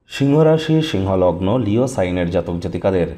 সিংহ রাশি সিংহ লগ্ন লিও সাইনের জাতক জাতিকাদের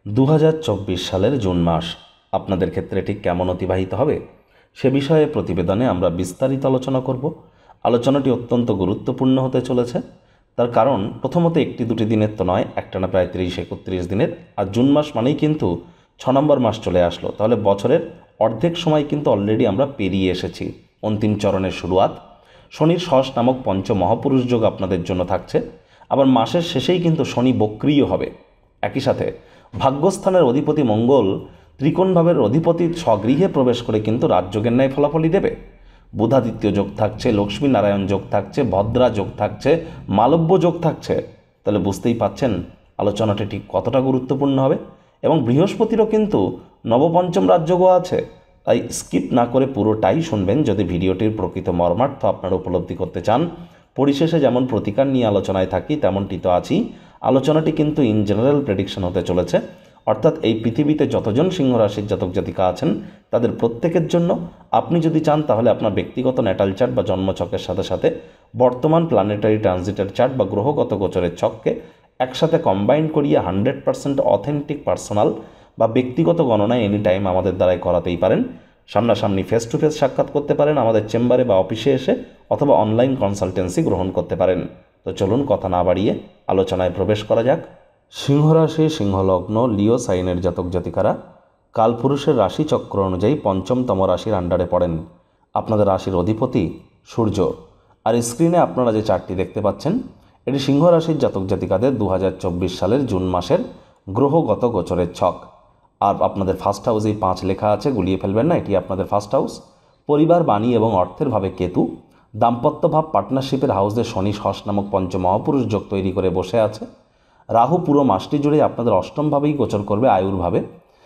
2024 সালের জুন মাস আপনাদের ক্ষেত্রে ঠিক কেমন অতিবাহিত হবে সে বিষয়ে প্রতিবেদনে আমরা বিস্তারিত আলোচনা করব। আলোচনাটি অত্যন্ত গুরুত্বপূর্ণ হতে চলেছে, তার কারণ প্রথমত একটি দুটি দিনের তো নয়, একটানা প্রায় 30-31 দিনের। আর জুন মাস মানেই কিন্তু 6 নম্বর মাস চলে আসলো, তাহলে বছরের অর্ধেক সময় কিন্তু অলরেডি আমরা পেরিয়ে এসেছি। অন্তিম চরণের শুরুয়াত। শনির ষষ্ঠ নামক পঞ্চ মহাপুরুষ যোগ আপনাদের জন্য থাকছে। আবার মাসের শেষেই কিন্তু শনি বক্রিয় হবে। একই সাথে ভাগ্যস্থানের অধিপতি মঙ্গল ত্রিকোণভাবের অধিপতি স্বগৃহে প্রবেশ করে কিন্তু রাজযোগের ন্যায় ফলাফলই দেবে। বুধাদিত্য যোগ থাকছে, লক্ষ্মী নারায়ণ যোগ থাকছে, ভদ্রা যোগ থাকছে, মালব্য যোগ থাকছে। তাহলে বুঝতেই পাচ্ছেন আলোচনাটি ঠিক কতটা গুরুত্বপূর্ণ হবে। এবং বৃহস্পতিরও কিন্তু নবপঞ্চম রাজযোগও আছে, তাই স্কিপ না করে পুরোটাই শুনবেন যদি ভিডিওটির প্রকৃত মর্মার্থ আপনারা উপলব্ধি করতে চান। পরিশেষে যেমন প্রতিকার নিয়ে আলোচনায় থাকি তেমনটি তো আছি। আলোচনাটি কিন্তু ইন জেনারেল প্রেডিকশন হতে চলেছে, অর্থাৎ এই পৃথিবীতে যতজন সিংহ রাশির জাতক জাতিকা আছেন তাদের প্রত্যেকের জন্য। আপনি যদি চান তাহলে আপনার ব্যক্তিগত ন্যাটাল চার্ট বা জন্মছকের সাথে সাথে বর্তমান প্ল্যানেটারি ট্রানজিটের চার্ট বা গ্রহগত গোচরের ছককে একসাথে কম্বাইন করিয়ে 100% অথেন্টিক পার্সোনাল বা ব্যক্তিগত গণনায় এনি টাইম আমাদের দ্বারাই করাতেই পারেন। সামনাসামনি ফেস টু ফেস সাক্ষাৎ করতে পারেন আমাদের চেম্বারে বা অফিসে এসে, অথবা অনলাইন কনসালটেন্সি গ্রহণ করতে পারেন। তো চলুন কথা না বাড়িয়ে আলোচনায় প্রবেশ করা যাক। সিংহ রাশি সিংহ লগ্ন লিও সাইনের জাতক জাতিকারা কালপুরুষের রাশিচক্র অনুযায়ী পঞ্চমতম রাশির আন্ডারে পড়েন। আপনাদের রাশির অধিপতি সূর্য। আর স্ক্রিনে আপনারা যে চার্টটি দেখতে পাচ্ছেন এটি সিংহ রাশির জাতক জাতিকাদের 2024 সালের জুন মাসের গ্রহগত গোচরের ছক। আর আপনাদের ফার্স্ট হাউসেই 5 লেখা আছে, গুলিয়ে ফেলবেন না, এটি আপনাদের ফার্স্ট হাউস। পরিবার, বাণী এবং অর্থের ভাবে কেতু। দাম্পত্য ভাব পার্টনারশিপের হাউসে শনি ষষ্ঠ নামক পঞ্চ মহাপুরুষ যোগ তৈরি করে বসে আছে। রাহু পুরো মাসটি জুড়ে আপনাদের অষ্টমভাবেই গোচর করবে, আয়ুর্ভাবে।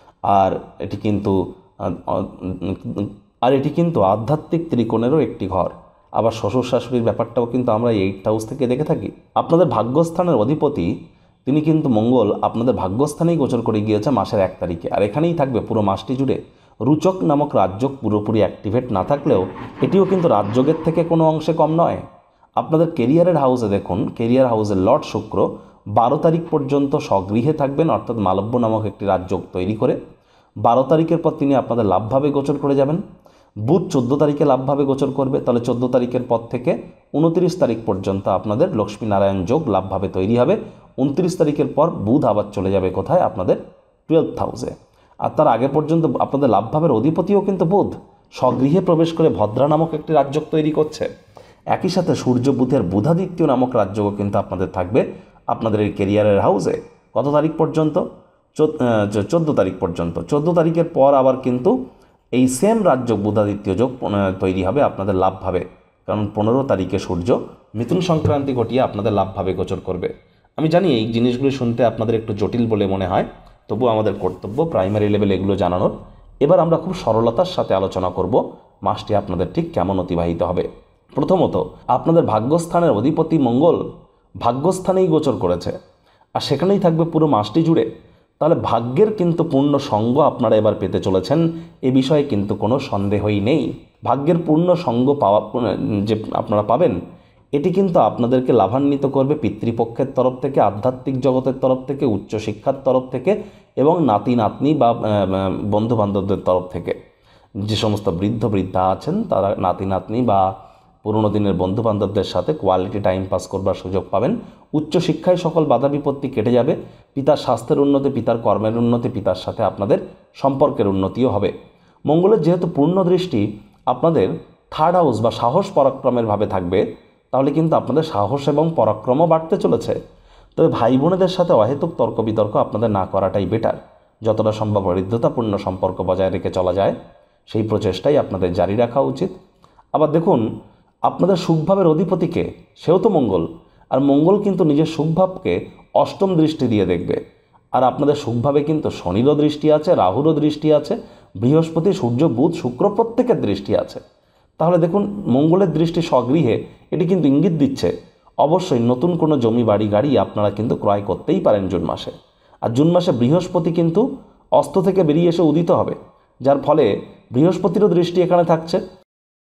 আর এটি কিন্তু আধ্যাত্মিক ত্রিকোণেরও একটি ঘর। আবার শ্বশুর শাশুড়ির ব্যাপারটাও কিন্তু আমরা 8th হাউস থেকে দেখে থাকি। আপনাদের ভাগ্যস্থানের অধিপতি তিনি কিন্তু মঙ্গল আপনাদের ভাগ্যস্থানেই গোচর করে গিয়েছে মাসের 1 তারিখে, আর এখানেই থাকবে পুরো মাসটি জুড়ে। রুচক নামক রাজযোগ পুরোপুরি অ্যাক্টিভেট না থাকলেও এটিও কিন্তু রাজযোগের থেকে কোনো অংশে কম নয়। আপনাদের কেরিয়ারের হাউসে দেখুন, কেরিয়ার হাউসের লর্ড শুক্র 12 তারিখ পর্যন্ত স্বগৃহে থাকবেন, অর্থাৎ মালব্য নামক একটি রাজযোগ তৈরি করে। 12 তারিখের পর তিনি আপনাদের লাভভাবে গোচর করে যাবেন। বুধ 14 তারিখে লাভভাবে গোচর করবে, তাহলে 14 তারিখের পর থেকে 29 তারিখ পর্যন্ত আপনাদের লক্ষ্মী নারায়ণ যোগ লাভভাবে তৈরি হবে। 29 তারিখের পর বুধ আবার চলে যাবে কোথায়? আপনাদের 12th হাউসে। আর তার আগে পর্যন্ত আপনাদের লাভভাবের অধিপতিও কিন্তু বুধ স্বগৃহে প্রবেশ করে ভদ্রা নামক একটি রাজযোগ তৈরি করছে। একই সাথে সূর্য বুধের বুধাদিত্য নামক রাজযোগও কিন্তু আপনাদের থাকবে আপনাদের এই কেরিয়ারের হাউসে। কত তারিখ পর্যন্ত? 14 তারিখ পর্যন্ত। 14 তারিখের পর আবার কিন্তু এই সেম রাজযোগ বুধাদিত্য যোগ তৈরি হবে আপনাদের লাভভাবে, কারণ 15 তারিখে সূর্য মিথুন সংক্রান্তি ঘটিয়ে আপনাদের লাভভাবে গোচর করবে। আমি জানি এই জিনিসগুলো শুনতে আপনাদের একটু জটিল বলে মনে হয়, তবু আমাদের কর্তব্য প্রাইমারি লেভেলে এগুলো জানানোর। এবার আমরা খুব সরলতার সাথে আলোচনা করব মাসটি আপনাদের ঠিক কেমন অতিবাহিত হবে। প্রথমত, আপনাদের ভাগ্যস্থানের অধিপতি মঙ্গল ভাগ্যস্থানেই গোচর করেছে, আর সেখানেই থাকবে পুরো মাসটি জুড়ে। তাহলে ভাগ্যের কিন্তু পূর্ণ সঙ্গ আপনারা এবার পেতে চলেছেন, এ বিষয়ে কিন্তু কোনো সন্দেহই নেই। ভাগ্যের পূর্ণ সঙ্গ পাওয়া যে আপনারা পাবেন, এটি কিন্তু আপনাদেরকে লাভান্বিত করবে পিতৃপক্ষের তরফ থেকে, আধ্যাত্মিক জগতের তরফ থেকে, উচ্চশিক্ষার তরফ থেকে এবং নাতি নাতনি বা বন্ধুবান্ধবদের তরফ থেকে। যে সমস্ত বৃদ্ধ বৃদ্ধা আছেন তারা নাতি নাতনি বা পুরনো দিনের বন্ধুবান্ধবদের সাথে কোয়ালিটি টাইম পাস করবার সুযোগ পাবেন। উচ্চশিক্ষায় সকল বাধা বিপত্তি কেটে যাবে। পিতার স্বাস্থ্যের উন্নতি, পিতার কর্মের উন্নতি, পিতার সাথে আপনাদের সম্পর্কের উন্নতিও হবে। মঙ্গলের যেহেতু পূর্ণ দৃষ্টি আপনাদের 3rd হাউস বা সাহস পরাক্রমের ভাবে থাকবে, তাহলে কিন্তু আপনাদের সাহস এবং পরাক্রমও বাড়তে চলেছে। তবে ভাই বোনেদের সাথে অহেতুক তর্ক বিতর্ক আপনাদের না করাটাই বেটার। যতটা সম্ভব হৃদ্যতাপূর্ণ সম্পর্ক বজায় রেখে চলা যায় সেই প্রচেষ্টাই আপনাদের জারি রাখা উচিত। আবার দেখুন, আপনাদের সুখভাবের অধিপতিকে, সেও তো মঙ্গল, আর মঙ্গল কিন্তু নিজের সুখভাবকে অষ্টম দৃষ্টি দিয়ে দেখবে। আর আপনাদের সুখভাবে কিন্তু শনিরও দৃষ্টি আছে, রাহুরও দৃষ্টি আছে, বৃহস্পতি, সূর্য, বুধ, শুক্র প্রত্যেকের দৃষ্টি আছে। তাহলে দেখুন, মঙ্গলের দৃষ্টি স্বগৃহে, এটি কিন্তু ইঙ্গিত দিচ্ছে অবশ্যই নতুন কোনো জমি বাড়ি গাড়ি আপনারা কিন্তু ক্রয় করতেই পারেন জুন মাসে। আর জুন মাসে বৃহস্পতি কিন্তু অস্ত থেকে বেরিয়ে এসে উদিত হবে, যার ফলে বৃহস্পতিরও দৃষ্টি এখানে থাকছে।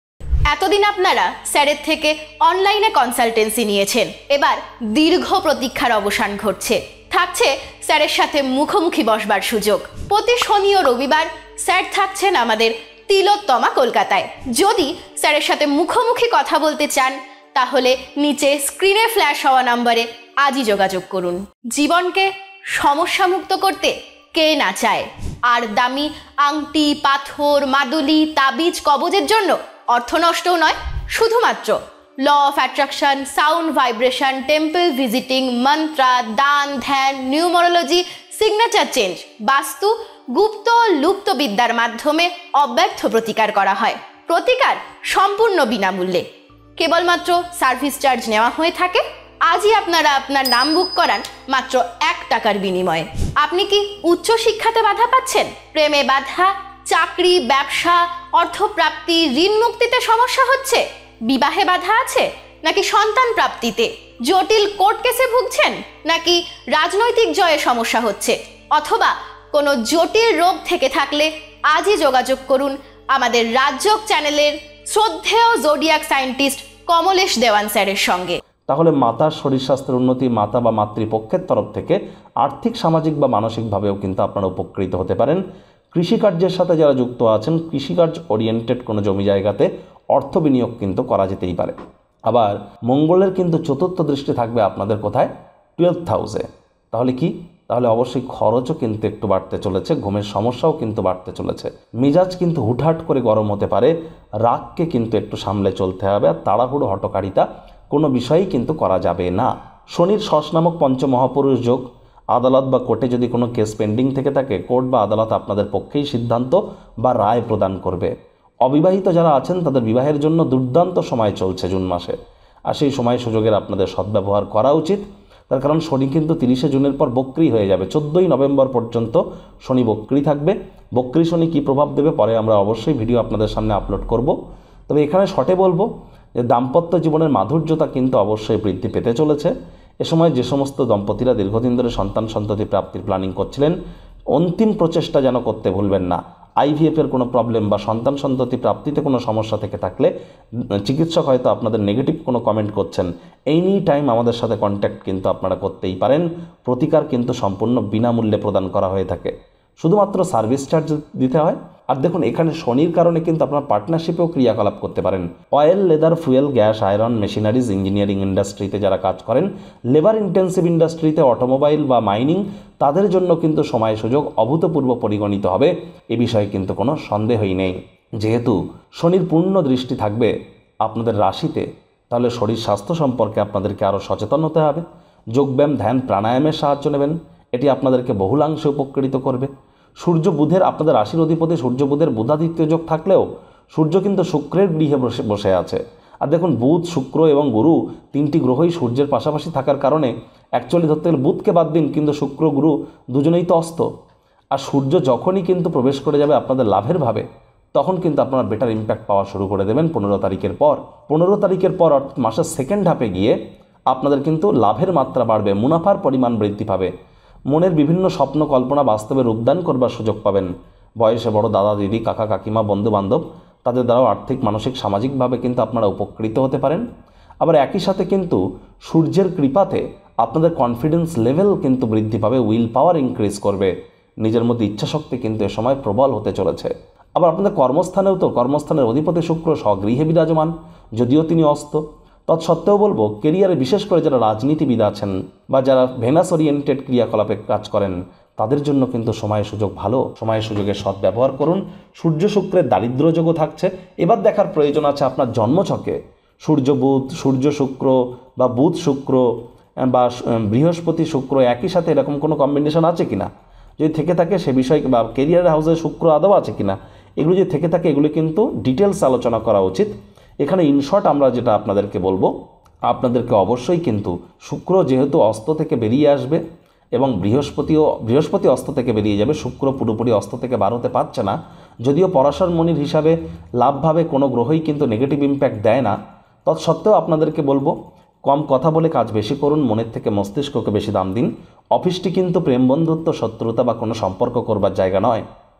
এতদিন আপনারা স্যারের থেকে অনলাইনে কনসালটেন্সি নিয়েছেন, এবার দীর্ঘ প্রতীক্ষার অবসান ঘটছে। থাকছে স্যারের সাথে মুখোমুখি বসবার সুযোগ। প্রতি শনি ও রবিবার স্যার থাকছেন আমাদের তিলোত্তমা কলকাতায়। যদি স্যারের সাথে মুখোমুখি কথা বলতে চান তাহলে নিচে স্ক্রিনে ফ্ল্যাশ হওয়া নম্বরে আজই যোগাযোগ করুন। জীবনকে সমস্যামুক্ত করতে কে না চায়? আর দামি আংটি, পাথর, মাদুলি, তাবিজ, কবজের জন্য অর্থ নষ্টও নয়, শুধুমাত্র law of attraction, sound vibration, temple visiting, mantra, দান, ধ্যান, নিউমারোলজি, সিগনেচার চেঞ্জ, বাস্তু, গুপ্ত লুপ্ত বিদ্যার মাধ্যমে অব্যর্থ প্রতিকার করা হয়। প্রতিকার সম্পূর্ণ বিনামূল্যে, কেবলমাত্র সার্ভিস চার্জ নেওয়া হয়ে থাকে। আজই আপনারা আপনার নাম বুক করান মাত্র 1 টাকার বিনিময়ে। আপনি কি উচ্চশিক্ষাতে বাধা পাচ্ছেন? প্রেমে বাধা, চাকরি, ব্যবসা, অর্থপ্রাপ্তি, ঋণ মুক্তিতে সমস্যা হচ্ছে? বিবাহে বাধা আছে? নাকি সন্তান প্রাপ্তিতে? জটিল কোর্ট কেসে ভুগছেন? নাকি রাজনৈতিক জয়ে সমস্যা হচ্ছে? অথবা কোনো জটিল রোগ থেকে থাকলে আজই যোগাযোগ করুন আমাদের রাজযোগ চ্যানেলের শ্রদ্ধেয় জোডিয়াক সায়েন্টিস্ট কমলেশ দেওয়ান স্যারের সঙ্গে। তাহলে মাতার শরীর স্বাস্থ্যের উন্নতি, মাতা বা মাতৃপক্ষের তরফ থেকে আর্থিক, সামাজিক বা মানসিকভাবেও কিন্তু আপনারা উপকৃত হতে পারেন। কৃষিকার্যের সাথে যারা যুক্ত আছেন, কৃষিকার্য ওরিয়েন্টেড কোনো জমি জায়গাতে অর্থ বিনিয়োগ কিন্তু করা যেতেই পারে। আবার মঙ্গলের কিন্তু চতুর্থ দৃষ্টি থাকবে আপনাদের কোথায়? 12th হাউসে। তাহলে কি? তাহলে অবশ্যই খরচও কিন্তু একটু বাড়তে চলেছে, ঘুমের সমস্যাও কিন্তু বাড়তে চলেছে, মেজাজ কিন্তু হুটহাট করে গরম হতে পারে, রাগকে কিন্তু একটু সামলে চলতে হবে, আর তাড়াহুড়ো হটকারিতা কোনো বিষয়েই কিন্তু করা যাবে না। শনির ষষ্ঠ নামক পঞ্চমহাপুরুষ যোগ, আদালত বা কোর্টে যদি কোনো কেস পেন্ডিং থেকে থাকে, কোর্ট বা আদালত আপনাদের পক্ষেই সিদ্ধান্ত বা রায় প্রদান করবে। অবিবাহিত যারা আছেন তাদের বিবাহের জন্য দুর্দান্ত সময় চলছে জুন মাসে, আর সেই সময় সুযোগের আপনাদের সদ্ব্যবহার করা উচিত। তার কারণ শনি কিন্তু 30শে জুনের পর বক্রি হয়ে যাবে, 14ই নভেম্বর পর্যন্ত শনি বক্রি থাকবে। বক্রি শনি কী প্রভাব দেবে পরে আমরা অবশ্যই ভিডিও আপনাদের সামনে আপলোড করব। তবে এখানে শর্টে বলবো যে দাম্পত্য জীবনের মাধুর্যতা কিন্তু অবশ্যই বৃদ্ধি পেতে চলেছে। এ সময় যে সমস্ত দম্পতিরা দীর্ঘদিন ধরে সন্তান সন্ততি প্রাপ্তির প্ল্যানিং করছিলেন, অন্তিম প্রচেষ্টা যেন করতে ভুলবেন না। আইভিএফের কোনো প্রবলেম বা সন্তান সন্ততি প্রাপ্তিতে কোনো সমস্যা থেকে থাকলে চিকিৎসক হয়তো আপনাদের নেগেটিভ কোনো কমেন্ট করছেন, এনি টাইম আমাদের সাথে কন্ট্যাক্ট কিন্তু আপনারা করতেই পারেন। প্রতিকার কিন্তু সম্পূর্ণ বিনামূল্যে প্রদান করা হয়ে থাকে, শুধুমাত্র সার্ভিস চার্জ দিতে হয়। আর দেখুন এখানে শনির কারণে কিন্তু আপনারা পার্টনারশিপেও ক্রিয়াকলাপ করতে পারেন। Oil, leather, fuel, gas, iron, machineries, engineering ইন্ডাস্ট্রিতে যারা কাজ করেন, লেবার ইন্টেন্সিভ ইন্ডাস্ট্রিতে, অটোমোবাইল বা মাইনিং, তাদের জন্য কিন্তু সময় সুযোগ অভূতপূর্ব পরিগণিত হবে, এ বিষয়ে কিন্তু কোনো সন্দেহই নেই। যেহেতু শনির পূর্ণ দৃষ্টি থাকবে আপনাদের রাশিতে, তাহলে শরীর স্বাস্থ্য সম্পর্কে আপনাদেরকে আরও সচেতন হতে হবে। যোগব্যায়াম, ধ্যান, প্রাণায়ামের সাহায্য নেবেন, এটি আপনাদেরকে বহুলাংশে উপকৃত করবে। সূর্য বুধের, আপনাদের রাশির অধিপতি সূর্য বুধের বুধাদিত্য যোগ থাকলেও সূর্য কিন্তু শুক্রের গৃহে বসে আছে। আর দেখুন বুধ, শুক্র এবং গুরু 3টি গ্রহই সূর্যের পাশাপাশি থাকার কারণে অ্যাকচুয়ালি ধরতে গেলে বুধকে বাদ দিন, কিন্তু শুক্র গুরু দুজনেই তো অস্ত। আর সূর্য যখনই কিন্তু প্রবেশ করে যাবে আপনাদের লাভের ভাবে, তখন কিন্তু আপনারা বেটার ইম্প্যাক্ট পাওয়া শুরু করে দেবেন 15 তারিখের পর। 15 তারিখের পর অর্থাৎ মাসের সেকেন্ড হাফে গিয়ে আপনাদের কিন্তু লাভের মাত্রা বাড়বে, মুনাফার পরিমাণ বৃদ্ধি পাবে, মনের বিভিন্ন স্বপ্ন কল্পনা বাস্তবে রূপদান করবার সুযোগ পাবেন। বয়সে বড় দাদা দিদি, কাকা কাকিমা, বন্ধু বান্ধব, তাদের দ্বারাও আর্থিক, মানসিক, সামাজিকভাবে কিন্তু আপনারা উপকৃত হতে পারেন। আবার একই সাথে কিন্তু সূর্যের কৃপাতে আপনাদের কনফিডেন্স লেভেল কিন্তু বৃদ্ধি পাবে, উইল পাওয়ার ইনক্রিজ করবে, নিজের মধ্যে ইচ্ছাশক্তি কিন্তু এ সময় প্রবল হতে চলেছে। আবার আপনাদের কর্মস্থানেও তো কর্মস্থানের অধিপতি শুক্র স্বগৃহে বিরাজমান, যদিও তিনি অস্ত। তৎসত্ত্বেও বলবো কেরিয়ারে বিশেষ করে যারা রাজনীতিবিদ আছেন বা যারা ভেনাস ওরিয়েন্টেড ক্রিয়াকলাপে কাজ করেন, তাদের জন্য কিন্তু সময় সুযোগ ভালো, সময় সুযোগের সদ্ব্যবহার করুন। সূর্য শুক্রের দারিদ্র যোগও থাকছে। এবার দেখার প্রয়োজন আছে আপনার জন্মছকে সূর্য বুধ, সূর্য শুক্র বা বুধ শুক্র বা বৃহস্পতি শুক্র একই সাথে এরকম কোনো কম্বিনেশন আছে কিনা, যদি থেকে থাকে সে বিষয়ে, বা কেরিয়ার হাউসে শুক্র আদৌ আছে কিনা, এগুলো যদি থেকে থাকে এগুলো কিন্তু ডিটেলস আলোচনা করা উচিত। এখানে ইনশর্ট আমরা যেটা আপনাদেরকে বলবো, আপনাদেরকে অবশ্যই কিন্তু শুক্র যেহেতু অস্ত থেকে বেরিয়ে আসবে এবং বৃহস্পতি অস্ত থেকে বেরিয়ে যাবে, শুক্র পুরোপুরি অস্ত থেকে বার হতে পারছে না, যদিও পরাশর মনির হিসাবে লাভভাবে কোনো গ্রহই কিন্তু নেগেটিভ ইম্প্যাক্ট দেয় না, তৎসত্ত্বেও আপনাদেরকে বলবো কম কথা বলে কাজ বেশি করুন, মনের থেকে মস্তিষ্ককে বেশি দাম দিন। অফিসটি কিন্তু প্রেম, বন্ধুত্ব, শত্রুতা বা কোনো সম্পর্ক করবার জায়গা নয়।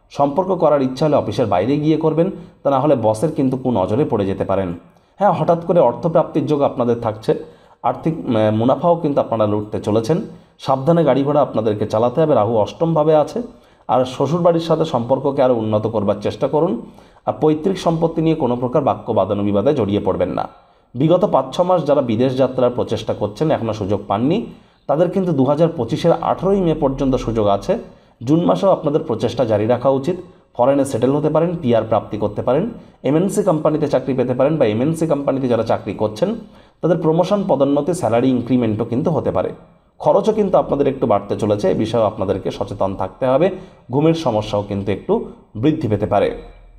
সম্পর্ক করার ইচ্ছা হলে অফিসের বাইরে গিয়ে করবেন, তা না হলে বসের কিন্তু কুনজরে পড়ে যেতে পারেন। হ্যাঁ, হঠাৎ করে অর্থপ্রাপ্তির যোগ আপনাদের থাকছে, আর্থিক মুনাফাও কিন্তু আপনারা লুটতে চলেছেন। সাবধানে গাড়ি ঘোড়া আপনাদেরকে চালাতে হবে। রাহু অষ্টমভাবে আছে। আর শ্বশুরবাড়ির সাথে সম্পর্ককে আরও উন্নত করবার চেষ্টা করুন। আর পৈতৃক সম্পত্তি নিয়ে কোনো প্রকার বাক্য বাদানুবিবাদে জড়িয়ে পড়বেন না। বিগত 5-6 মাস যারা বিদেশ যাত্রার প্রচেষ্টা করছেন, এখনও সুযোগ পাননি, তাদের কিন্তু 2025-এর 18ই মে পর্যন্ত সুযোগ আছে। জুন মাসেও আপনাদের প্রচেষ্টা জারি রাখা উচিত। ফরেনে সেটেল হতে পারেন, পিআর প্রাপ্তি করতে পারেন, এমএনসি কোম্পানিতে চাকরি পেতে পারেন, বা এমএনসি কোম্পানিতে যারা চাকরি করছেন তাদের প্রমোশন, পদোন্নতি, স্যালারি ইনক্রিমেন্টও কিন্তু হতে পারে। খরচও কিন্তু আপনাদের একটু বাড়তে চলেছে, এ বিষয়েও আপনাদেরকে সচেতন থাকতে হবে। ঘুমের সমস্যাও কিন্তু একটু বৃদ্ধি পেতে পারে।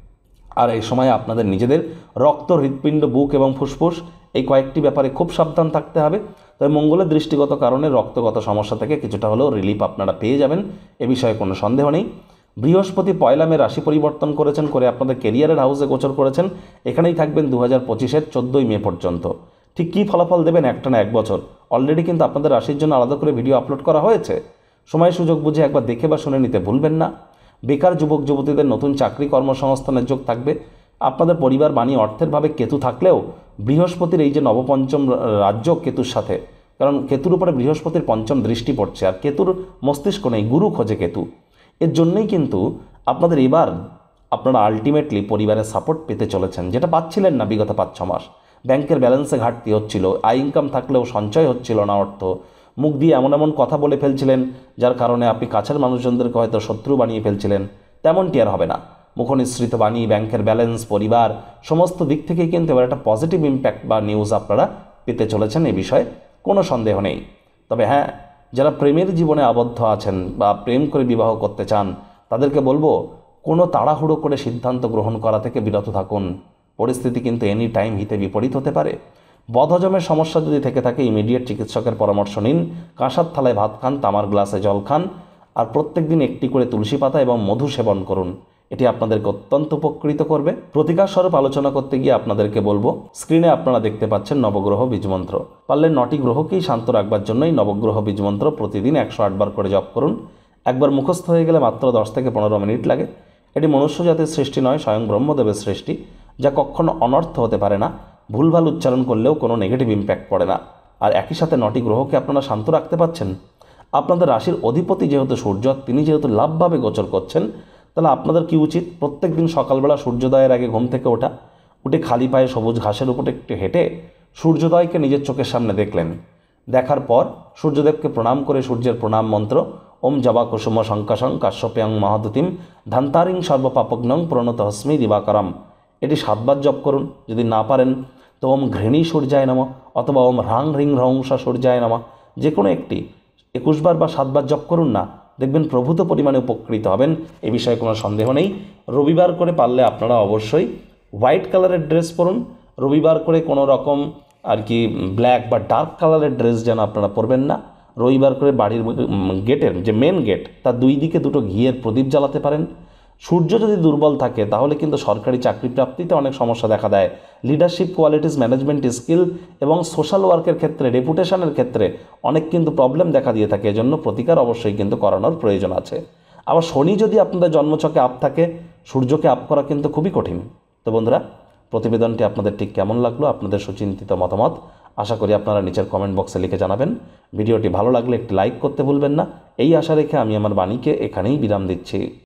আর এই সময় আপনাদের নিজেদের রক্ত, হৃৎপিণ্ড, বুক এবং ফুসফুস এই কয়েকটি ব্যাপারে খুব সাবধান থাকতে হবে। তবে মঙ্গলের দৃষ্টিগত কারণে রক্তগত সমস্যা থেকে কিছুটা হলেও রিলিফ আপনারা পেয়ে যাবেন, এ বিষয়ে কোনো সন্দেহ নেই। বৃহস্পতি 1 মে রাশি পরিবর্তন করেছেন, করে আপনাদের কেরিয়ারের হাউসে গোচর করেছেন। এখানেই থাকবেন 2025-এর 14ই মে পর্যন্ত। ঠিক কী ফলাফল দেবেন একটানা 1 বছর, অলরেডি কিন্তু আপনাদের রাশির জন্য আলাদা করে ভিডিও আপলোড করা হয়েছে। সময় সুযোগ বুঝে একবার দেখে বা শুনে নিতে ভুলবেন না। বেকার যুবক যুবতীদের নতুন চাকরি কর্মসংস্থানের যোগ থাকবে। আপনাদের পরিবার বাণী অর্থের ভাবে কেতু থাকলেও বৃহস্পতির এই যে নবপঞ্চম রাজ্য কেতুর সাথে, কারণ কেতুর উপরে বৃহস্পতির পঞ্চম দৃষ্টি পড়ছে, আর কেতুর মস্তিষ্ক নেই, গুরু খোঁজে কেতু। এর জন্যই কিন্তু আপনাদের এবার আপনারা আলটিমেটলি পরিবারের সাপোর্ট পেতে চলেছেন, যেটা পাচ্ছিলেন না বিগত 5-6 মাস। ব্যাংকের ব্যালেন্সে ঘাটতি হচ্ছিল, আয় ইনকাম থাকলেও সঞ্চয় হচ্ছিল না অর্থ। মুখ দিয়ে এমন এমন কথা বলে ফেলছিলেন যার কারণে আপনি কাছের মানুষজনদেরকে হয়তো শত্রু বানিয়ে ফেলছিলেন। তেমনটি আর হবে না। মুখনিসৃত বাণী, ব্যাংকের ব্যালেন্স, পরিবার, সমস্ত দিক থেকেই কিন্তু এবার একটা পজিটিভ ইম্প্যাক্ট বা নিউজ আপনারা পেতে চলেছেন, এ বিষয়ে কোনো সন্দেহ নেই। তবে হ্যাঁ, যারা প্রেমের জীবনে আবদ্ধ আছেন বা প্রেম করে বিবাহ করতে চান, তাদেরকে বলবো কোনো তাড়াহুড়ো করে সিদ্ধান্ত গ্রহণ করা থেকে বিরত থাকুন। পরিস্থিতি কিন্তু এনি টাইম হিতে বিপরীত হতে পারে। বদহজমের সমস্যা যদি থেকে থাকে, ইমিডিয়েট চিকিৎসকের পরামর্শ নিন। কাঁসার থালায় ভাত খান, তামার গ্লাসে জল খান, আর প্রত্যেক দিন একটি করে তুলসী পাতা এবং মধু সেবন করুন। এটি আপনাদেরকে অত্যন্ত উপকৃত করবে। প্রতিকার স্বরূপ আলোচনা করতে গিয়ে আপনাদেরকে বলবো, স্ক্রিনে আপনারা দেখতে পাচ্ছেন নবগ্রহ বীজমন্ত্র। পারলে 9টি গ্রহকেই শান্ত রাখবার জন্যই নবগ্রহ বীজমন্ত্র প্রতিদিন 108 বার করে জপ করুন। একবার মুখস্থ হয়ে গেলে মাত্র 10 থেকে 15 মিনিট লাগে। এটি মনুষ্য জাতির সৃষ্টি নয়, স্বয়ং ব্রহ্মদেবের সৃষ্টি, যা কখনো অনর্থ হতে পারে না। ভুলভাল উচ্চারণ করলেও কোনো নেগেটিভ ইম্প্যাক্ট পড়ে না। আর একই সাথে 9টি গ্রহকে আপনারা শান্ত রাখতে পারছেন। আপনাদের রাশির অধিপতি যেহেতু সূর্য, তিনি যেহেতু লাভভাবে গোচর করছেন, তাহলে আপনাদের কি উচিত? প্রত্যেক দিন সকালবেলা সূর্যোদয়ের আগে ঘুম থেকে ওঠা, উঠে খালি পায়ে সবুজ ঘাসের উপরে একটু হেঁটে সূর্যোদয়কে নিজের চোখের সামনে দেখলেন। দেখার পর সূর্যদেবকে প্রণাম করে সূর্যের প্রণাম মন্ত্র ওম জবা কুসুম শঙ্কাশং কাশ্যপ্যাং মহাদতিম ধান্তারিং সর্বপাপগ্নং প্রণত হস্মি দিবাকরম, এটি 7 বার জপ করুন। যদি না পারেন তো ওম ঘৃণী সূর্যায় নমঃ অথবা ওম হ্রাং হ্রিং হ্রংসা সূর্যায় নমঃ, যে কোনো একটি 21 বার বা 7 বার জপ করুন না, দেখবেন প্রভূত পরিমাণে উপকৃত হবেন, এ বিষয়ে কোনো সন্দেহ নেই। রবিবার করে পারলে আপনারা অবশ্যই হোয়াইট কালারের ড্রেস পরুন। রবিবার করে কোনো রকম আর কি ব্ল্যাক বা ডার্ক কালারের ড্রেস যেন আপনারা পরবেন না। রবিবার করে বাড়ির গেটের যে মেন গেট, তার 2 দিকে 2টো ঘিয়ের প্রদীপ জ্বালাতে পারেন। সূর্য যদি দুর্বল থাকে তাহলে কিন্তু সরকারি চাকরি প্রাপ্তিতে অনেক সমস্যা দেখা দেয়। লিডারশিপ কোয়ালিটিস, ম্যানেজমেন্ট স্কিল এবং সোশ্যাল ওয়ার্কের ক্ষেত্রে, রেপুটেশনের ক্ষেত্রে অনেক কিন্তু প্রবলেম দেখা দিয়ে থাকে। এজন্য প্রতিকার অবশ্যই কিন্তু করানোর প্রয়োজন আছে। আবার শনি যদি আপনাদের জন্মছকে আপ থাকে, সূর্যকে আপ করা কিন্তু খুবই কঠিন। তো বন্ধুরা, প্রতিবেদনটি আপনাদের ঠিক কেমন লাগলো, আপনাদের সুচিন্তিত মতামত আশা করি আপনারা নিচের কমেন্ট বক্সে লিখে জানাবেন। ভিডিওটি ভালো লাগলে একটি লাইক করতে ভুলবেন না। এই আশা রেখে আমি আমার বাণীকে এখানেই বিরাম দিচ্ছি।